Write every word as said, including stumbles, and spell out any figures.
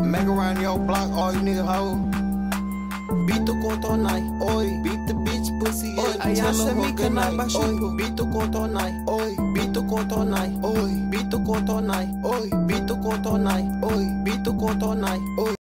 Make around your block, all you nigga hoe. Beat the court all night, oi. Beat the bitch pussy, oi. Tell her hoe good night, oi. Beat the court all night, oi. Beat the court all night, oi. Beat the court all night, oi. Beat the court all night, oi. Beat the court all night, oi.